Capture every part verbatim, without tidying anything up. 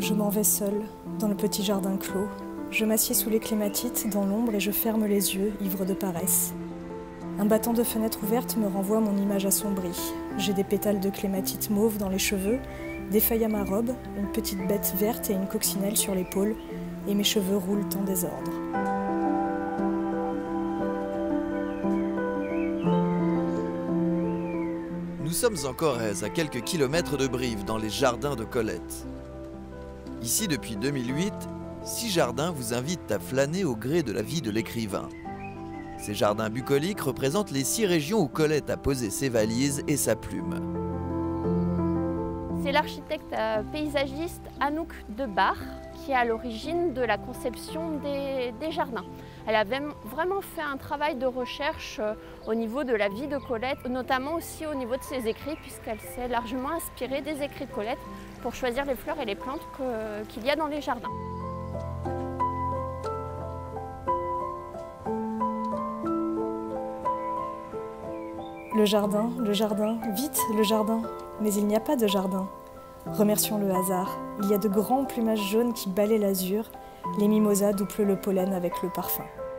Je m'en vais seule, dans le petit jardin clos. Je m'assieds sous les clématites, dans l'ombre, et je ferme les yeux, ivre de paresse. Un battant de fenêtre ouverte me renvoie mon image assombrie. J'ai des pétales de clématite mauve dans les cheveux, des feuilles à ma robe, une petite bête verte et une coccinelle sur l'épaule, et mes cheveux roulent en désordre. Nous sommes en Corrèze, à quelques kilomètres de Brive, dans les jardins de Colette. Ici, depuis deux mille huit, six jardins vous invitent à flâner au gré de la vie de l'écrivain. Ces jardins bucoliques représentent les six régions où Colette a posé ses valises et sa plume. C'est l'architecte paysagiste Anouk Debar qui est à l'origine de la conception des, des jardins. Elle a vraiment fait un travail de recherche au niveau de la vie de Colette, notamment aussi au niveau de ses écrits, puisqu'elle s'est largement inspirée des écrits de Colette pour choisir les fleurs et les plantes qu'il y a dans les jardins. Le jardin, le jardin, vite le jardin. Mais il n'y a pas de jardin. Remercions le hasard. Il y a de grands plumages jaunes qui balaient l'azur, les mimosas d'où pleut le pollen avec le parfum.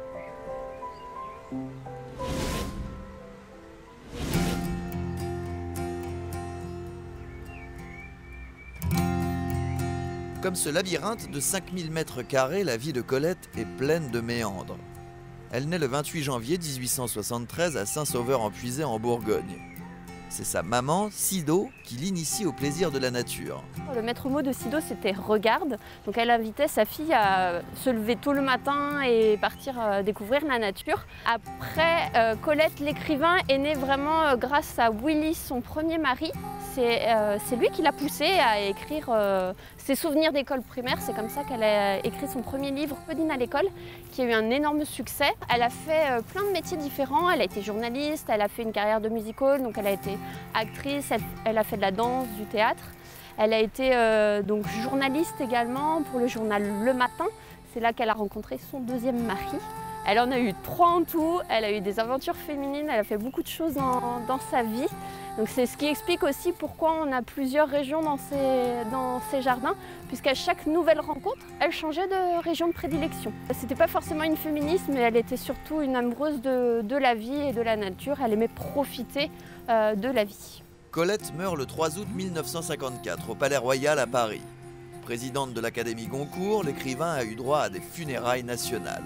Comme ce labyrinthe de cinq mille mètres carrés, la vie de Colette est pleine de méandres. Elle naît le vingt-huit janvier mille huit cent soixante-treize à Saint-Sauveur-en-Puisée en Bourgogne. C'est sa maman, Sido, qui l'initie au plaisir de la nature. Le maître mot de Sido, c'était « regarde ». Donc elle invitait sa fille à se lever tôt le matin et partir découvrir la nature. Après, euh, Colette, l'écrivain, est née vraiment euh, grâce à Willy, son premier mari. C'est euh, lui qui l'a poussée à écrire euh, ses souvenirs d'école primaire. C'est comme ça qu'elle a écrit son premier livre, Pauline à l'école, qui a eu un énorme succès. Elle a fait euh, plein de métiers différents. Elle a été journaliste, elle a fait une carrière de music-hall, donc elle a été actrice, elle, elle a fait de la danse, du théâtre. Elle a été euh, donc journaliste également pour le journal Le Matin. C'est là qu'elle a rencontré son deuxième mari. Elle en a eu trois en tout, elle a eu des aventures féminines, elle a fait beaucoup de choses dans, dans sa vie. Donc c'est ce qui explique aussi pourquoi on a plusieurs régions dans ces, dans ces jardins, puisqu'à chaque nouvelle rencontre, elle changeait de région de prédilection. C'était pas forcément une féministe, mais elle était surtout une amoureuse de, de la vie et de la nature. Elle aimait profiter euh, de la vie. Colette meurt le trois août mille neuf cent cinquante-quatre au Palais Royal à Paris. Présidente de l'Académie Goncourt, l'écrivain a eu droit à des funérailles nationales.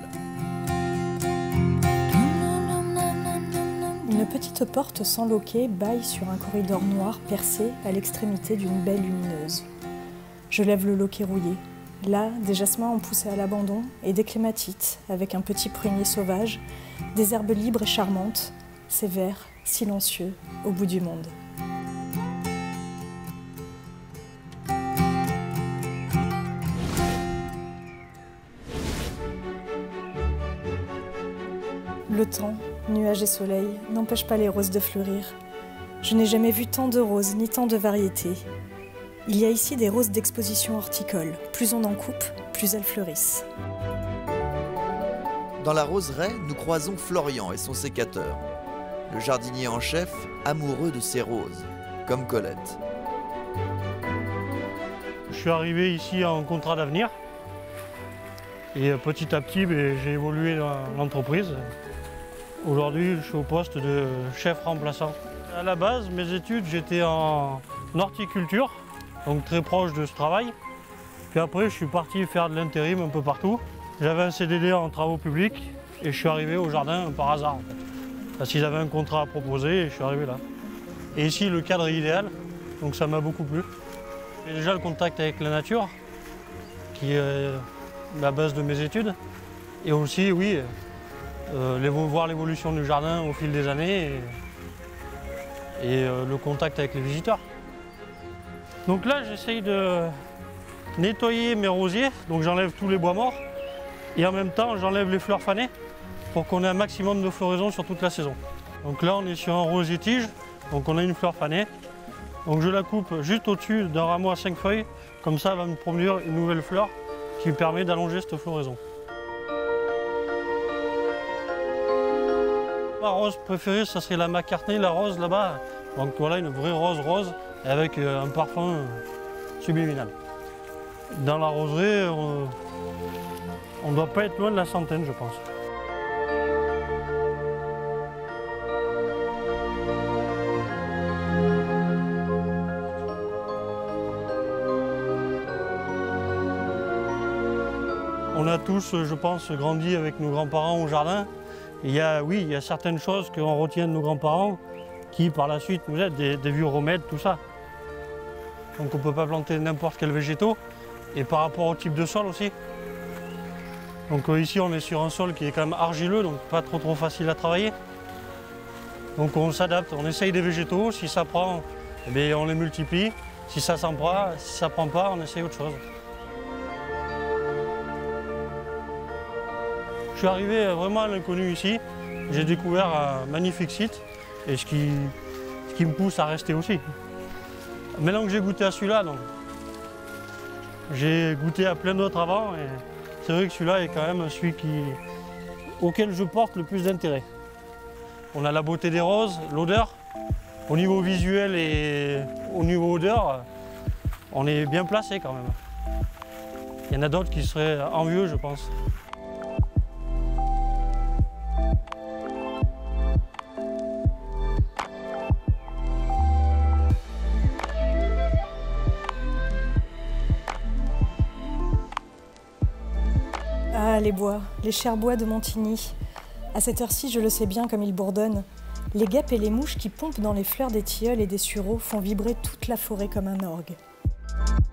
Une petite porte sans loquet bâille sur un corridor noir percé à l'extrémité d'une baie lumineuse. Je lève le loquet rouillé. Là, des jasmins ont poussé à l'abandon et des clématites, avec un petit prunier sauvage, des herbes libres et charmantes, sévères, silencieux, au bout du monde. Le temps, nuages et soleil, n'empêchent pas les roses de fleurir. Je n'ai jamais vu tant de roses, ni tant de variétés. Il y a ici des roses d'exposition horticole. Plus on en coupe, plus elles fleurissent. Dans la roseraie, nous croisons Florian et son sécateur. Le jardinier en chef, amoureux de ses roses, comme Colette. Je suis arrivé ici en contrat d'avenir. Et petit à petit, j'ai évolué dans l'entreprise. Aujourd'hui, je suis au poste de chef remplaçant. À la base, mes études, j'étais en horticulture, donc très proche de ce travail. Puis après, je suis parti faire de l'intérim un peu partout. J'avais un C D D en travaux publics et je suis arrivé au jardin par hasard. En fait. Parce qu'ils avaient un contrat à proposer et je suis arrivé là. Et ici, le cadre est idéal, donc ça m'a beaucoup plu. J'ai déjà le contact avec la nature, qui est la base de mes études. Et aussi, oui, Euh, les, voir l'évolution du jardin au fil des années et, et euh, le contact avec les visiteurs. Donc là, j'essaye de nettoyer mes rosiers, donc j'enlève tous les bois morts et en même temps, j'enlève les fleurs fanées pour qu'on ait un maximum de floraison sur toute la saison. Donc là, on est sur un rosier-tige, donc on a une fleur fanée. Donc je la coupe juste au-dessus d'un rameau à cinq feuilles, comme ça, elle va me produire une nouvelle fleur qui me permet d'allonger cette floraison. Ma rose préférée, ça serait la McCartney, la rose là-bas. Donc voilà, une vraie rose rose avec un parfum subliminal. Dans la roseraie, on ne doit pas être loin de la centaine, je pense. On a tous, je pense, grandi avec nos grands-parents au jardin. Il y a, oui, il y a certaines choses qu'on retient de nos grands-parents qui, par la suite, nous aident, des, des vieux remèdes, tout ça. Donc on ne peut pas planter n'importe quel végétaux. Et par rapport au type de sol aussi. Donc euh, ici, on est sur un sol qui est quand même argileux, donc pas trop trop facile à travailler. Donc on s'adapte, on essaye des végétaux. Si ça prend, eh bien, on les multiplie. Si ça s'en prend, si ça ne prend pas, on essaye autre chose. Je suis arrivé vraiment à l'inconnu ici. J'ai découvert un magnifique site et ce qui, ce qui me pousse à rester aussi. Maintenant que j'ai goûté à celui-là, donc j'ai goûté à plein d'autres avant et c'est vrai que celui-là est quand même celui qui, auquel je porte le plus d'intérêt. On a la beauté des roses, l'odeur. Au niveau visuel et au niveau odeur, on est bien placé quand même. Il y en a d'autres qui seraient envieux, je pense. Ah, les bois, les chers bois de Montigny. À cette heure-ci, je le sais bien comme ils bourdonnent. Les guêpes et les mouches qui pompent dans les fleurs des tilleuls et des sureaux font vibrer toute la forêt comme un orgue.